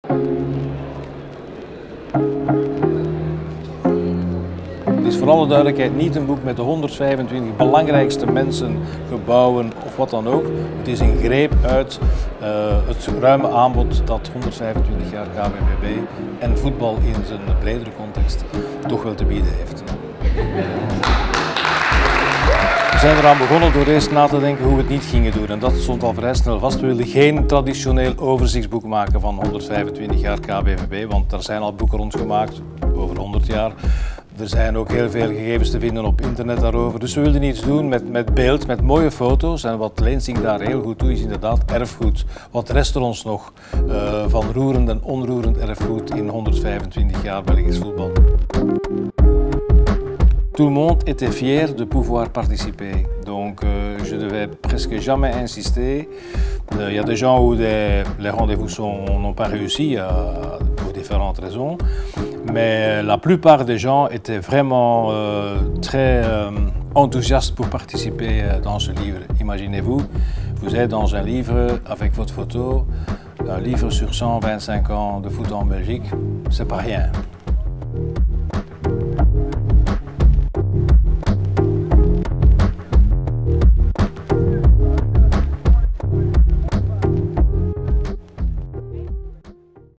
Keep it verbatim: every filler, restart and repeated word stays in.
Het is voor alle duidelijkheid niet een boek met de honderdvijfentwintig belangrijkste mensen, gebouwen of wat dan ook. Het is een greep uit uh, het ruime aanbod dat honderdvijfentwintig jaar K B V B en voetbal in zijn bredere context toch wel te bieden heeft. We zijn eraan begonnen door eerst na te denken hoe we het niet gingen doen en dat stond al vrij snel vast. We wilden geen traditioneel overzichtsboek maken van honderdvijfentwintig jaar K B V B, want er zijn al boeken rondgemaakt over honderd jaar. Er zijn ook heel veel gegevens te vinden op internet daarover. Dus we wilden iets doen met, met beeld, met mooie foto's. En wat leent zich daar heel goed toe is inderdaad erfgoed. Wat rest er ons nog uh, van roerend en onroerend erfgoed in honderdvijfentwintig jaar Belgisch voetbal? Tout le monde était fier de pouvoir participer. Donc euh, je devais presque jamais insister. Il euh, y a des gens où des, les rendez-vous n'ont pas réussi euh, pour différentes raisons. Mais la plupart des gens étaient vraiment euh, très euh, enthousiastes pour participer dans ce livre. Imaginez-vous, vous êtes dans un livre avec votre photo, un livre sur cent vingt-cinq ans de foot en Belgique, c'est pas rien.